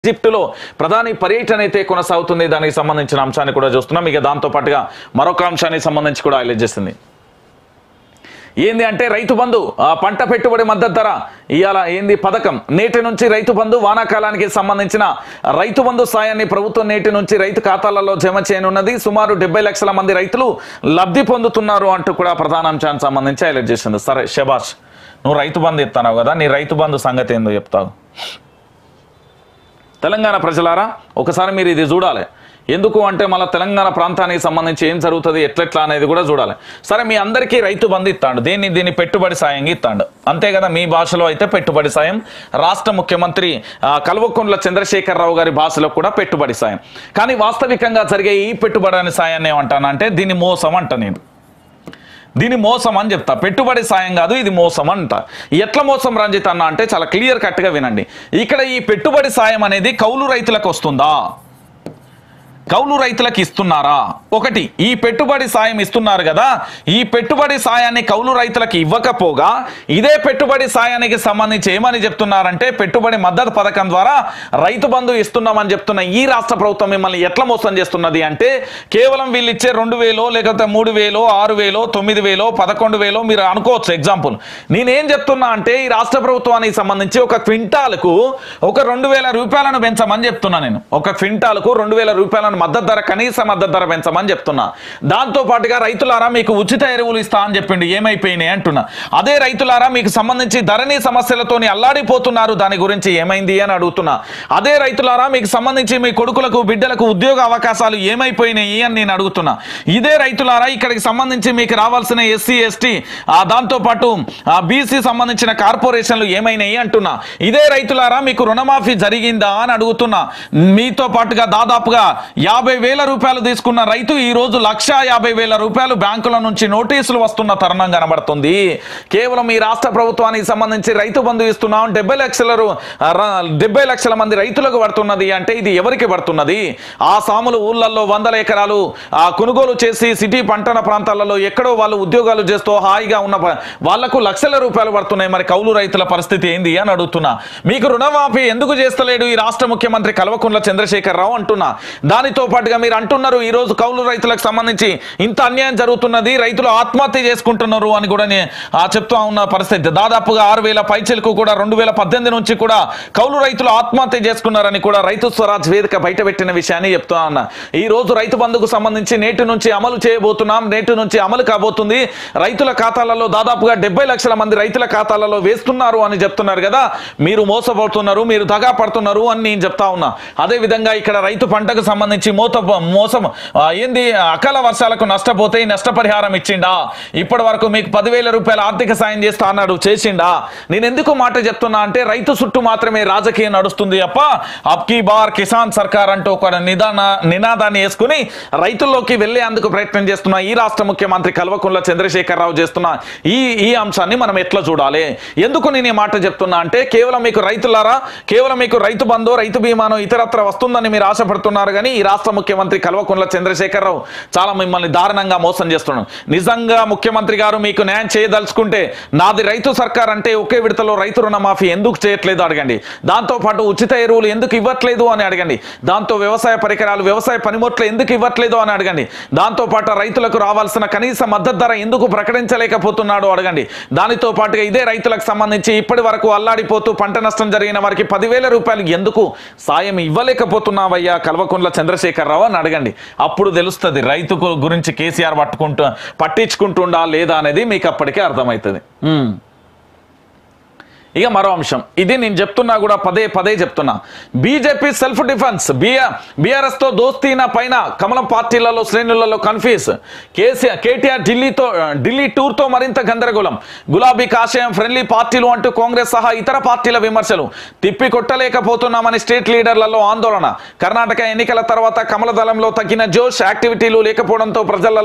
ఈజిప్టులో ప్రధాని పర్యటన అయితే కొనసాగుతుంది. దానికి సంబంధించిన అంశాన్ని కూడా చూస్తున్నాం. ఇక దాంతో పాటుగా మరొక అంశానికి సంబంధించి కూడా హైలైట్ చేస్తుంది. ఏంది అంటే రైతు బంధు పంట పెట్టుబడి మద్దతు ధర ఇవాళ ఏంది పథకం. నేటి నుంచి రైతు బంధు వానాకాలానికి సంబంధించిన రైతు బంధు సాయాన్ని ప్రభుత్వం నేటి నుంచి రైతు ఖాతాలలో జమ చేయనున్నది. సుమారు 70 లక్షల మంది రైతులు లబ్ధి పొందుతున్నారు అంటూ కూడా ప్రధాన అంశానికి సంబంధించి హైలైట్ చేసింది. సరే శబాష్, నువ్వు రైతు బంధు ఇస్తున్నావు కదా, నీ రైతు బంధు సంగతి ఏందో చెప్తావు. తెలంగాణ ప్రజలారా ఒకసారి మీరు ఇది చూడాలి. ఎందుకు అంటే మళ్ళీ తెలంగాణ ప్రాంతానికి సంబంధించి ఏం జరుగుతుంది ఎట్లెట్లా అనేది కూడా చూడాలి. సరే, మీ అందరికీ రైతు బంధు ఇస్తాడు, దీన్ని పెట్టుబడి సాయంగా ఇస్తాడు, అంతే కదా. మీ భాషలో అయితే పెట్టుబడి సాయం, రాష్ట్ర ముఖ్యమంత్రి కల్వకుంట్ల చంద్రశేఖరరావు గారి భాషలో కూడా పెట్టుబడి సాయం. కానీ వాస్తవికంగా జరిగే ఈ పెట్టుబడి సాయాన్ని ఏమంటానంటే దీన్ని మోసం అంట. నేను దీని మోసం అని చెప్తా, పెట్టుబడి సాయం కాదు, ఇది మోసం అంట. ఎట్లా మోసం రంజిత్ అన్న అంటే చాలా క్లియర్ కట్గా వినండి. ఇక్కడ ఈ పెట్టుబడి సాయం అనేది కౌలు రైతులకు వస్తుందా, కౌలు రైతులకు ఇస్తున్నారా? ఒకటి, ఈ పెట్టుబడి సాయం ఇస్తున్నారు కదా, ఈ పెట్టుబడి సాయాన్ని కౌలు రైతులకు ఇవ్వకపోగా ఇదే పెట్టుబడి సాయానికి సంబంధించి ఏమని చెప్తున్నారంటే పెట్టుబడి మద్దతు పథకం ద్వారా రైతు బంధు ఇస్తున్నామని చెప్తున్న ఈ రాష్ట్ర ప్రభుత్వం మిమ్మల్ని ఎట్లా మోసం చేస్తున్నది అంటే కేవలం వీళ్ళు ఇచ్చే 2,000 లేకపోతే 3,000 6,000 9,000 11,000 మీరు అనుకోవచ్చు. ఎగ్జాంపుల్ నేనేం చెప్తున్నా అంటే ఈ రాష్ట్ర ప్రభుత్వానికి సంబంధించి ఒక క్వింటాలకు ఒక 2,000 రూపాయలను పెంచమని చెప్తున్నా. నేను ఒక క్వింటాలకు 2,000 రూపాయలను మద్దతు ధర, కనీస మద్దతు ధర పెంచమని చెప్తున్నా. దాంతో పాటుగా రైతులారా మీకు ఉచిత ఎరువులు ఇస్తా అని చెప్పిండు, ఏమైపోయినాయి అంటున్నా. అదే రైతులారా మీకు సంబంధించి ధరణి సమస్యలతోని అల్లాడిపోతున్నారు, దాని గురించి ఏమైంది అని అడుగుతున్నా. అదే రైతులారా మీకు సంబంధించి మీ కొడుకులకు బిడ్డలకు ఉద్యోగ అవకాశాలు ఏమైపోయినాయి అని నేను అడుగుతున్నా. ఇదే రైతులారా ఇక్కడికి సంబంధించి మీకు రావాల్సిన ఎస్సీ ఎస్టీ దాంతో పాటు బీసీ సంబంధించిన కార్పొరేషన్లు ఏమైనాయి అంటున్నా. ఇదే రైతులారా మీకు రుణమాఫీ జరిగిందా అని అడుగుతున్నా. మీతో పాటుగా దాదాపుగా 50,000 రూపాయలు తీసుకున్న రైతు ఈ రోజు 1,50,000 రూపాయలు బ్యాంకుల నుంచి నోటీసులు వస్తున్న తరుణం కనబడుతుంది. కేవలం ఈ రాష్ట్ర ప్రభుత్వానికి సంబంధించి రైతు బంధు ఇస్తున్నాం, 70 లక్షల మంది రైతులకు పడుతున్నది అంటే ఇది ఎవరికి పడుతున్నది? ఆ సాములు ఊళ్ళల్లో 100 ఎకరాలు కొనుగోలు చేసి సిటీ పట్టణ ప్రాంతాలలో ఎక్కడో వాళ్ళు ఉద్యోగాలు చేస్తూ హాయిగా ఉన్న వాళ్లకు లక్షల రూపాయలు పడుతున్నాయి. మరి కౌలు రైతుల పరిస్థితి ఏంది అని అడుగుతున్నా. మీకు రుణమాఫీ ఎందుకు చేస్తలేడు ఈ రాష్ట్ర ముఖ్యమంత్రి కల్వకుంట్ల చంద్రశేఖరరావు అంటున్నా. దానితో పాటుగా మీరు అంటున్నారు ఈ రోజు కౌలు రైతులకు సంబంధించి ఇంత అన్యాయం జరుగుతున్నది, రైతులు ఆత్మహత్య చేసుకుంటున్నారు అని కూడా చెప్తా ఉన్న పరిస్థితి. దాదాపుగా 6,000 పైచలకు కూడా 2018 నుంచి కూడా కౌలు రైతులు ఆత్మహత్య చేసుకున్నారని కూడా రైతు స్వరాజ్ వేదిక బయటపెట్టిన విషయాన్ని చెప్తా ఉన్నా. ఈ రోజు రైతు బంధుకు సంబంధించి నేటి నుంచి అమలు చేయబోతున్నాం, నేటి నుంచి అమలు కాబోతుంది. రైతుల ఖాతాలలో దాదాపుగా 70 లక్షల మంది రైతుల ఖాతాలలో వేస్తున్నారు అని చెప్తున్నారు కదా. మీరు మోసపోతున్నారు, మీరు దగా పడుతున్నారు అని నేను చెప్తా ఉన్నా. అదే విధంగా ఇక్కడ రైతు పంటకు సంబంధించి మోసం ఏంది, అకాల వర్షాలకు నష్టపోతే నష్టపరిహారం ఇచ్చిండా? ఇప్పటి వరకు మీకు 10,000 రూపాయల ఆర్థిక సాయం చేస్తా అన్నాడు, చేసిండా? నేను ఎందుకు మాట చెప్తున్నా అంటే రైతు చుట్టూ మాత్రమే రాజకీయం నడుస్తుంది తప్ప అబ్కీ బార్ కిసాన్ సర్కార్ అంటూ ఒక నినాదాన్ని వేసుకుని రైతుల్లోకి వెళ్లేందుకు ప్రయత్నం చేస్తున్న ఈ రాష్ట్ర ముఖ్యమంత్రి కల్వకుంట్ల చంద్రశేఖరరావు చేస్తున్న ఈ అంశాన్ని మనం ఎట్లా చూడాలి? ఎందుకు నేను ఈ మాట చెప్తున్నా అంటే కేవలం మీకు రైతులారా, కేవలం మీకు రైతు బంధు రైతు బీమాను ఇతరత్ర వస్తుందని మీరు ఆశపడుతున్నారు. కానీ ఈ రాష్ట్ర ముఖ్యమంత్రి కల్వకుంట్ల చంద్రశేఖరరావు చాలా మిమ్మల్ని దారుణంగా మోసం చేస్తున్నాడు. నిజంగా ముఖ్యమంత్రి గారు మీకు న్యాయం చేయదలుచుకుంటే నాది రైతు సర్కార్ అంటే ఒకే విడతలో రైతు రుణమాఫీ ఎందుకు చేయట్లేదు అడగండి. దాంతోపాటు ఉచిత ఎరువులు ఎందుకు ఇవ్వట్లేదు అని అడగండి. దాంతో వ్యవసాయ పరికరాలు, వ్యవసాయ పనిముట్లు ఎందుకు ఇవ్వట్లేదు అని అడగండి. దాంతోపాటు రైతులకు రావాల్సిన కనీస మద్దతు ధర ఎందుకు ప్రకటించలేకపోతున్నాడు అడగండి. దానితో పాటుగా ఇదే రైతులకు సంబంధించి ఇప్పటి వరకు అల్లాడిపోతూ పంట నష్టం జరిగిన వారికి 10,000 రూపాయలు ఎందుకు సాయం ఇవ్వలేకపోతున్నావయ్యా కల్వకుంట్ల చంద్రశేఖరరావు అని అడగండి. అప్పుడు తెలుస్తుంది రైతు గురించి కేసీఆర్ పట్టించుకుంటుండా లేదా అనేది మీకు అప్పటికే అర్థమవుతుంది. ఇక మరో అంశం, ఇది నేను చెప్తున్నా కూడా పదే చెప్తున్నా. బీజేపీ సెల్ఫ్ డిఫెన్స్, బీఆర్ఎస్ తో దోస్తీనా పైన కమలం పార్టీలలో శ్రేణులలో కన్ఫ్యూజ్. కేటీఆర్ ఢిల్లీ టూర్ తో మరింత గందరగోళం. గులాబీ కాషాయం ఫ్రెండ్లీ పార్టీలు అంటూ కాంగ్రెస్ సహా ఇతర పార్టీల విమర్శలు. తిప్పి కొట్టలేకపోతున్నామని స్టేట్ లీడర్లలో ఆందోళన. కర్ణాటక ఎన్నికల తర్వాత కమల దళంలో తగ్గిన జోష్, యాక్టివిటీలు లేకపోవడంతో ప్రజల